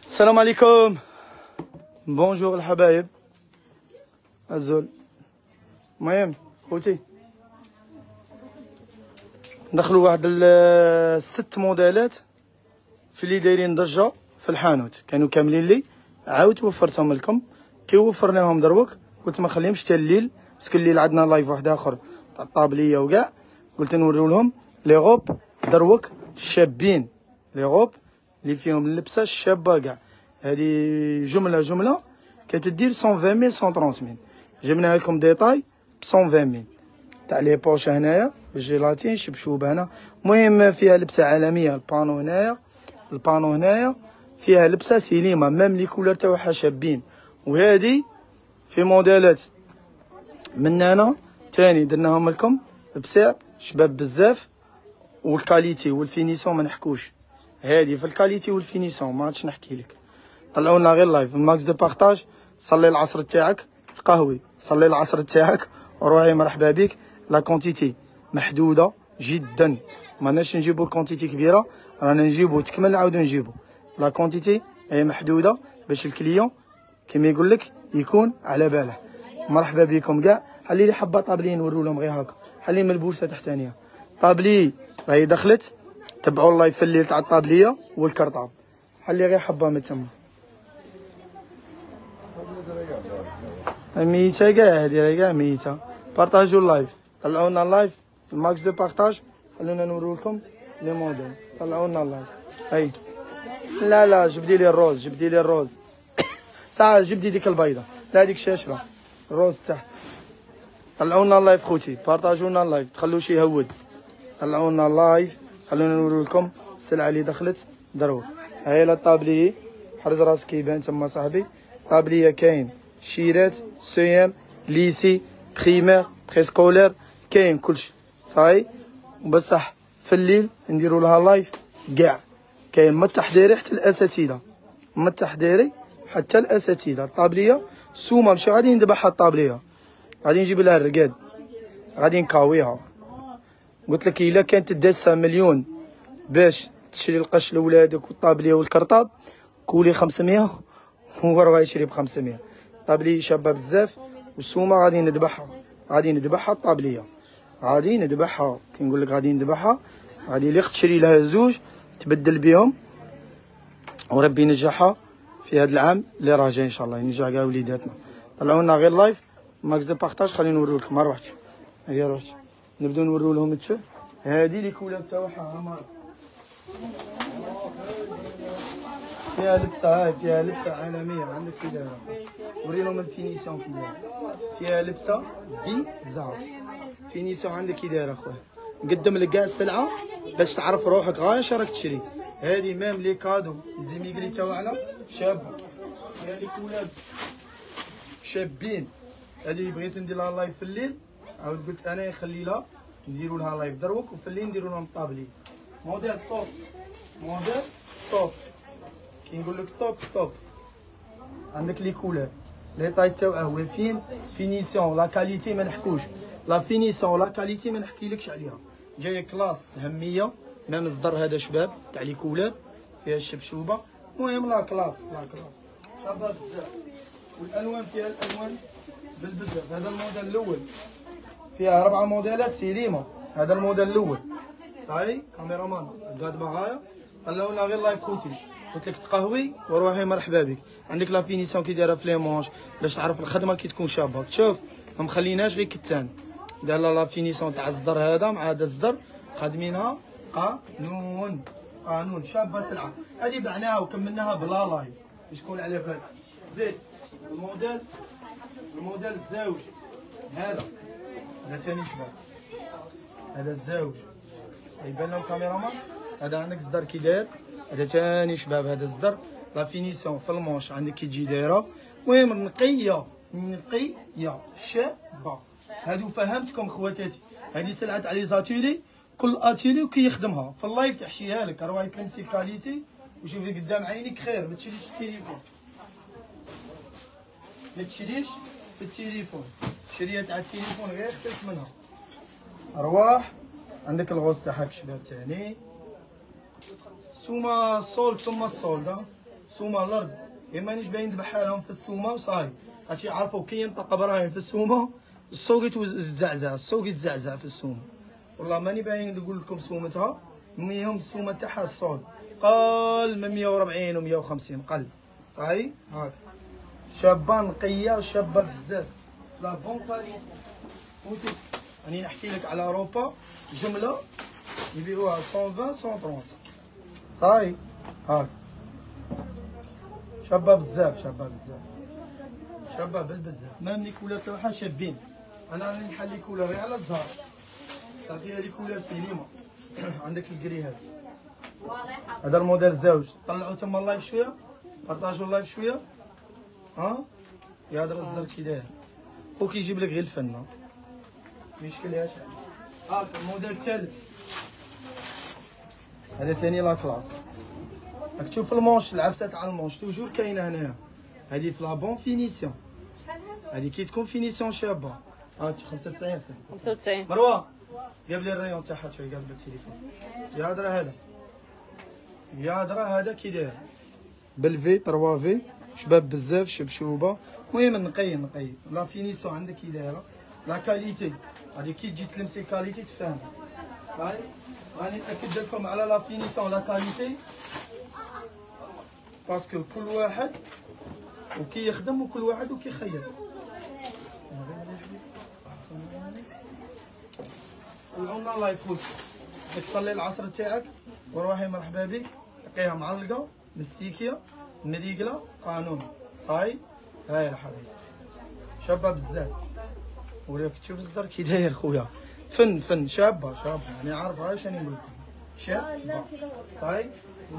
السلام عليكم. بونجور الحبايب الزول. المهم خوتي ندخلوا واحد الست موديلات في اللي دايرين ضجه في الحانوت، كانوا كاملين لي عاودت وفرتهم لكم. كي وفرناهم دروك قلت ما خليهمش حتى الليل، باسكو الليل عندنا لايف واحد اخر تاع الطابليه وكاع، قلت نوريو لهم لي غوب دروك شابين، لي غوب اللي فيهم اللبسه الشابه كاع. هذه جمله كتدير 120 ميل 130 ميل، جبناها لكم ديتاي ب 120 ميل تاع لي بوش هنايا بالجيلاتين شبشوب هنا. المهم فيها لبسه عالميه، البانو هنايا فيها لبسه سينما، ميم لي كولور تاعها شابين. وهذه في موديلات من هنا تاني درناهم لكم بسعر شباب بزاف، والكاليتي والفينيسيون ما نحكوش. هذه في الكاليتي والفينيسيون ما عادش نحكي لك. طلعوا لنا غير لايف ماكس دو بارطاج. صلي العصر تاعك تقهوي، صلي العصر تاعك وروحي مرحبا بك. لا كونتيتي محدوده جدا، ماناش نجيبو كونتيتي كبيره، رانا نجيبو تكمل نعاودو نجيبو. لا كونتيتي هي محدوده باش الكليون كيما يقول لك يكون على باله. مرحبا بكم كاع. خلي لي حبه طابلي نورو لهم غير هكا، خلي ملبوسه تحتانيه طابلي راهي دخلت. تبعوا اللايف في الليل تاع الطابليه والكرطاب. خلي غير حبه من تما ميته كاع، هادي راهي كاع ميته. بارطاجيو اللايف، طلعوا لنا اللايف الماكس دو بارطاج. خلونا نورو لكم لي موديل. طلعوا لنا اللايف. هاي لا جبدي لي الروز، جبدي لي الروز. تعال جبدي ديك البيضه، لا هذيك شاشره الروز تحت. طلعوا لنا اللايف خوتي، بارطاجيو لنا اللايف، تخلوش يهود. طلعوا لنا اللايف، خلونا نورو لكم السلعه اللي دخلت دروك. هاي لا طابلي، حرز راسك يبان تما صاحبي. طابليه كاين شيرات، سيام، ليسي، بريمير، بريسكولير، كاين كلشي صاي. بصح في الليل نديرو لها لايف كاع، كاين من التحضيري حتى الاساتذه، من التحضيري حتى الاساتذه. الطابليه سومه ماشي غادي نذبحها، الطابليه غادي نجيب لها الرقاد، غادي نكاويها. قلت لك الا كانت داسه مليون باش تشري القش لولادك والطابليه والكرطاب، كولي 500 وروح يشري ب 500. طابليه شابه بزاف والسومه غادي نذبحها الطابليه غادي نذبحها. كي نقول لك غادي نذبحها، غادي اللي تشري لها زوج تبدل بهم، وربي ينجحها في هذا العام اللي راه جاي ان شاء الله، ينجح كاع وليداتنا. طلعوا لنا غير لايف ماكس دو بارطاج. خليني نوريو لكم، ما روحتش هي روحت. نبداو نوريو لهم التيشيرت. هذه لي كولور تاعها عمار، فيها لبسه، هاي فيها لبسه عالميه. عندك كي دايره، وري لهم الفينيسيون كي دايره، فيها لبسه بيزار. فينيسيون عندك كي دايره اخويا. نقدم لك كاع السلعه باش تعرف روحك غاية اش راك تشري. هذه ميم لي كادو زيميغري تاعنا شابه، فيها لي كولور شابين. هذه بغيت ندير لها لايف في الليل، عاود قلت انا خلي لها نديروا لها لايف دروك، وفي الليل نديروا لهم طابلي. موديل توب، موديل توب، كي نقول لك توب. عندك لي كولور، لي طاي تاعها واقفين. فينيسيون لا كاليتي ما نحكوش، لا فينيسيون لا كاليتي ما نحكيلكش عليها. جايه كلاس هميه، ميم الصدر هذا شباب تاع لي كولور، فيها الشبشوبه. المهم لا كلاس شابه بزاف. والالوان فيها الالوان بالبزاف. هذا الموديل الاول، فيها 4 موديلات سيليما. هذا الموديل الاول صاي. كاميرامان قاد بغايا. طلعوا لنا غير لايف خوتي، قلت لك تقهوي وروحي مرحبا بك. عندك لا فينيسيون كي دايره في لي مونش باش تعرف الخدمه كي تكون شابه. شوف ما مخليناش غير كتان، دار لا فينيسيون تاع الصدر هذا مع هذا الصدر خادمينها قانون شابه سلعه. هذه بعناها وكملناها بلا لايف باش تكون على بالك. زيد الموديل الزوج هذا ثاني شباب، هذا الزوج يبان لهم كاميرامان. هذا عندك صدر كي داير، هذا ثاني شباب. هذا الصدر لا فينيسيون في المونش عندك كي تجي دايره. المهم نقيه شابه. هادو فهمتكم خواتاتي. هذه سلعه على لي زاتيلي، كل اتيلي وكي يخدمها في اللايف تحشيها لك. رواي تلمسي الكاليتي وشوفي قدام عينيك خير. ما تشريش التليفون، ما تشريش في التليفون. الشريه تاع التليفون غير خفيف منها. ارواح عندك الغوص تاعها شباب تاني. سوما الصولد ثم الصولد. سومه الارض مانيش باين نذبحها لهم في السومه وصاي. هادشي يعرفوا كي ينطق ابراهيم في السومه السوق يتزعزع، السوق يتزعزع في السومه. والله ماني باين نقول لكم سومتها، ميهم السومه تاعها الصول قال من 140 و 150 قل صاي. هاك شابه نقيه، شابه بزاف لا بون كاليتي. فهمتي راني نحكي لك على اوروبا جمله يبيعوها 120 130 صاي. هاك شابه بزاف، شابه بزاف، شابه بالبزاف. مام لي كولر تاعها شابين. انا راني نحل لي كولر غير على الزهر صافي. لي كولر سينما. عندك الكري هذا الموديل زوج. طلعوا تما اللايف شويه، بارطاجوا اللايف شويه. ها يا هذا الزر كي داير وكيجيب لك غير الفن مشكلهاش. هاك الموديل الثالث هذا ثاني لا كلاس. راك تشوف المونش، العبسه تاع المونش توجور كاينه هنايا. هذه في لا بون فينيسيون، هذه كي تكون فينيسيون شابه. هاك 95 95 مروه جاب لي الريون تاعها شويه قبل التليفون. يا هضره هذا، يا هضره هذا كي داير بالفي 3 في شباب بزاف شبشوبه. المهم نقي نقي لا فينيسيون عندك كي دايره. لا كاليتي هذه كي تجي تلمسي كاليتي تفهم. هاي راني ناكد لكم على لا فينيسيون لا كاليتي باسكو كل واحد وكي يخدم وكل واحد وكي يخير. طلعونا الله يفوت بدك تصلي العصر تاعك وروحي مرحبا بك. تلقيها معلقه مستيكيه مريقله قانون صاي. هاي الحبيب شابه بزاف. وريك تشوف الصدر كي داير خويا. فن فن شابه شابه يعني عارف هاي شنو نقول لكم شابه صاي.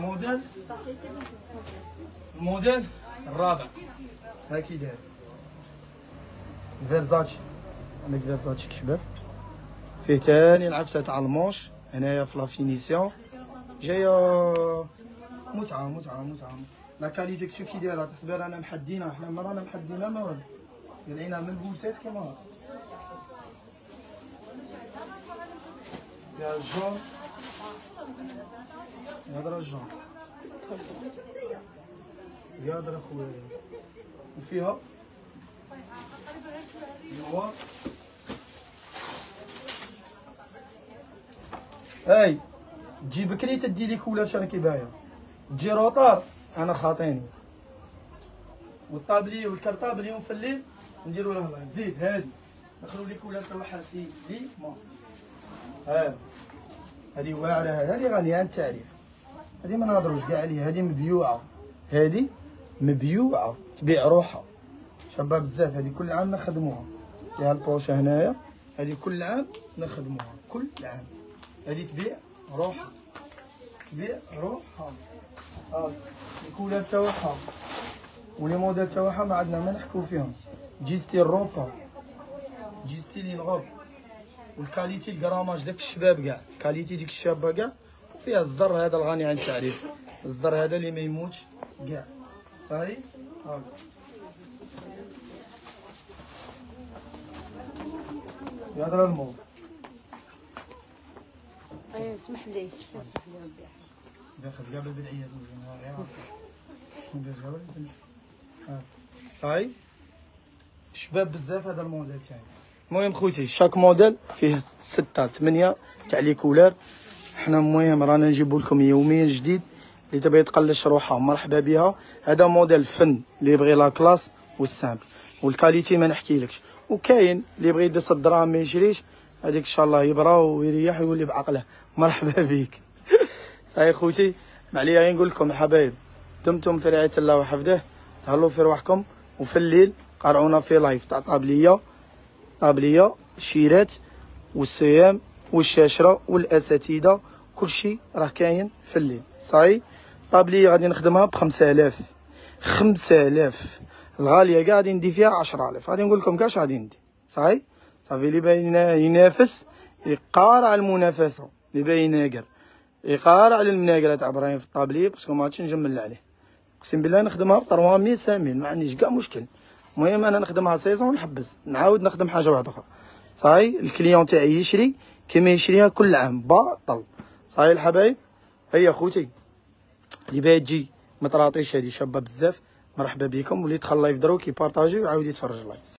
الموديل الرابع هاي كي داير فيرزاتشي. عندك فيرزاتشي شباب فيه تاني العفسه تاع المونش هنايا في لا فينيسيون جايه متعه متعه متعه. لا كاليتي تشوف كي دايره تحسبها رانا محدينها. حنا ما رانا محدينها ما والو قلعينها من البوسات كيما هاك. يا الجون هذا الجون يا هذا خويا. وفيها نوار. هاي تجي بكري تدي لي كولر شراكي بايع، تجي روطار انا خاطيني. والطابلي والكرطاب اليوم في الليل نديرو له لايف. زيد هادي دخلوا لي كولر تاعها سي لي ما هذه واعره. هذه غنيه التعريف. هذه ما نهضروش كاع عليها. هذه مبيوعه، هذه مبيوعه تبيع روحها شابه بزاف. هذه كل عام نخدموها. فيها البوشه هنايا. هذه كل عام نخدموها كل عام. هذه تبيع روحها، تبيع روحها. الكولر تاعها ولي موديل تاعها ما عندنا ما نحكوا فيهم. تجي ستيل روبا، تجي ستيل الغوب. والكاليتي الكراماج داك الشباب كاع، كاليتي ديك الشابه كاع. وفيها الصدر هذا الغني عن التعريف، الصدر هذا اللي ما يموتش كاع صاي. هاك هذا الموضوع. ايوا اسمح لي داخل قبل البدعيه صاي. شباب بزاف هذا الموديل تاعي. المهم خوتي شاك موديل فيه 6 8 تاع لي كولر. حنا المهم رانا نجيبو لكم يوميا جديد. اللي تبغي تقلش روحها مرحبا بها. هذا موديل فن اللي يبغي لا كلاس والسامبل والكاليتي ما نحكيلكش. وكاين اللي يبغي يدس الدراهم ما يشريش، هذيك ان شاء الله يبرا ويريح ويولي بعقله. مرحبا بك. صاي خوتي ما عليا غير نقول لكم حبايب دمتم في رعايه الله وحفظه. تهلاو في رواحكم. وفي الليل قرعونا في لايف تاع طابليه الشيرات والصيام والشاشره والاساتذه كلشي راه كاين في الليل صاي. طابليه غادي نخدمها ب 5000 الغاليه كاع غادي ندي فيها 10000. غادي نقول لكم كاع اش غادي ندي صاي. صافي اللي باين ينافس يقارع المنافسه، اللي باين ناقر يقارع المناقره تاع ابراهيم في الطابليه باسكو ما عادش نجمل عليه. اقسم بالله نخدمها ب 3000 5000 ما عنديش كاع مشكل. المهم انا نخدمها سيزون ونحبس نعاود نخدم حاجه واحده اخرى صاي. الكليون تاعي يشري كيما يشريها كل عام باطل صاي. الحبايب هيا خوتي اللي باغي تجي ما تراطيش، هذه شابه بزاف. مرحبا بكم، واللي دخل لايف دروك يبارطاجي ويعاود يتفرج لايف.